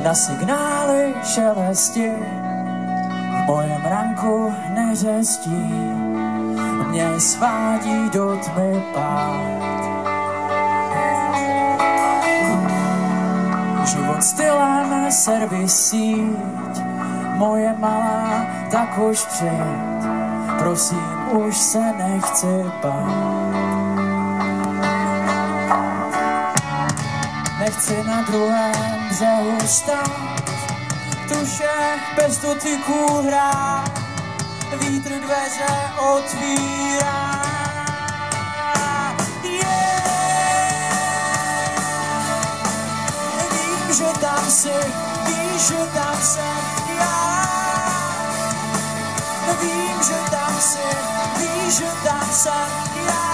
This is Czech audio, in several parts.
Na signály šelesti v mojem ranku neřestí, mě svádí do tmy pád. Život stylem servisíť, moje malá, tak už přijď, prosím, už se nechci bát. Nechci na druhém břehu stát, tuše bez dotyků hrát, vítr dveře otvírá. Vím, že tam jsi, víš, že tam jsem já. Vím, že tam jsi, víš, že tam jsem já.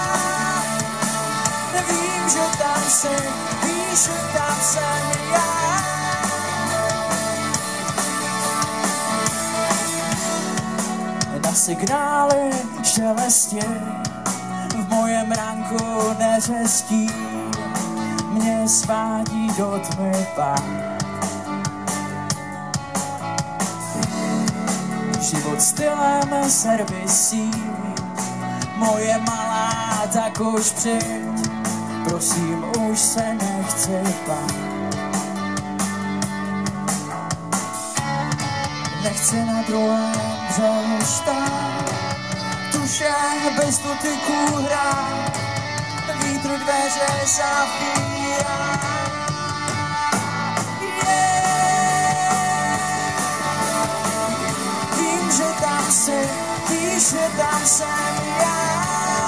Vím, že tam jsi, víš, že tam jsem já. Na signály šelesti v mojem ranku neřestí, mě svádí do tmy pád. Život stylem servisí, moje malá, tak už přijď, prosím, už se nechci bát. Nechci na druhém břehu stát, tuše bez dotyků hrát, vítr dveře zavírá. Vím, že tam jsi, víš, že tam jsem já.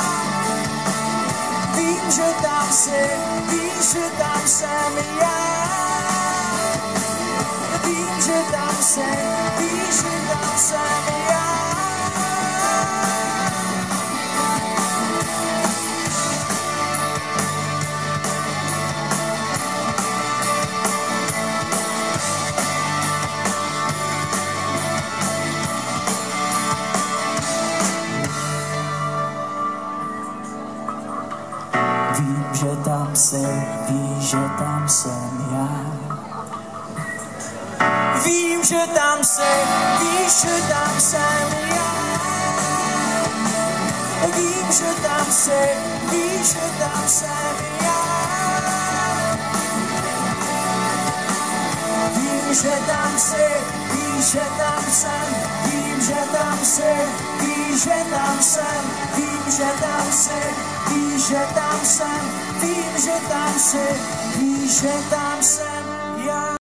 Vím, že tam jsi, víš, že tam jsem já. Vím, že tam jsi, víš, že tam jsem já. Vím, že tam jsi, víš, že tam jsem já. Vím, že tam jsi, víš, že tam jsem já. Vím, že tam jsi, víš, že tam jsem já. Vím, že tam jsi, víš, že tam jsem. Vím, že tam jsi, víš, že tam jsem. Vím, že tam jsi, víš, že tam jsem. Vím, že tam jsi, víš, že tam jsem já.